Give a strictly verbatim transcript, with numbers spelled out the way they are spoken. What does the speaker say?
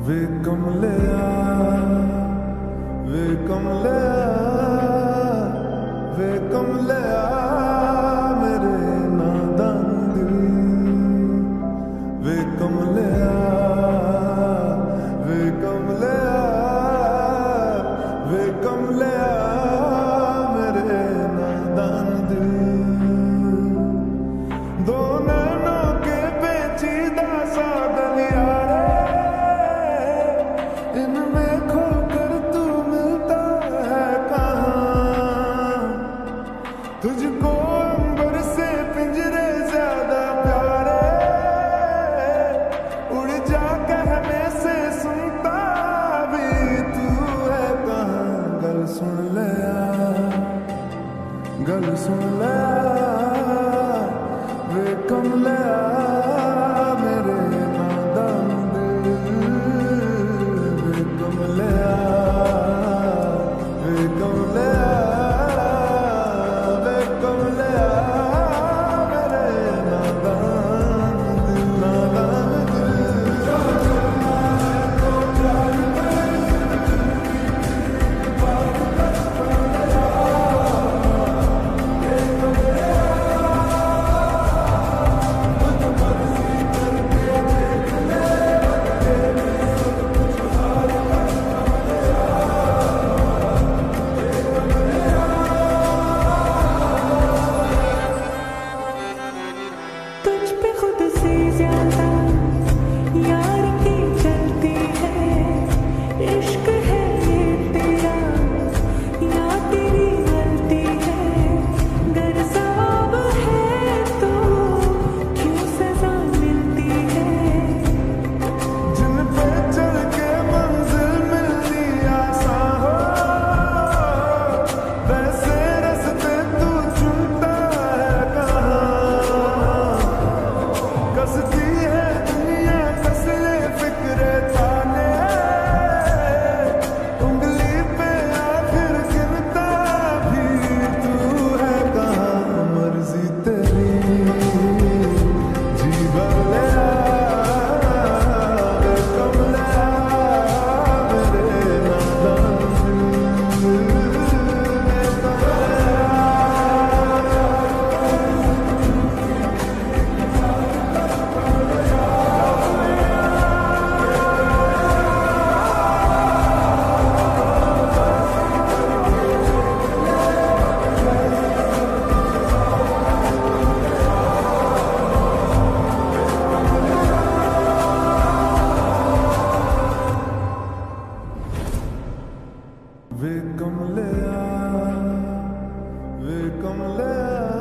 वे कमलिया वे कमलिया वे कमलिया मेरे नादान दिल वे कमलिया वे कमलिया वे कमलिया मेरे नादान दिल दो नैनों के पेचीदा सा गलियारे इनमें खोकर तू मिलता है कहाँ तुझको अंबर से पिंजरे ज्यादा प्यारे उड़ जा कहने से सुनता भी तू है कहाँ गल सुन ले गल सुन ले वे कमलिया मेरे नादान दिल वे कमलिया वे कमलिया वे कमलिया मेरे नादान दिल नादान तुझ पे खुद से ज्यादा यार की चलती है इश्क है ये तेरा या तेरी गलती है गर सवाब है तो क्यों सजा मिलती है जिन पे चल के मंजिल मिलती आसान हो वैसे रास्ते तू चुनता है कहाँ कसती है दुनिया कसले फिक्रे ताने उंगली पे आखिर गिनता भी तू है कहाँ मर्जी तेरी जी बलिया वे कमलिया मेरे नादान दिल वे कमलिया वे कमलिया वे कमलिया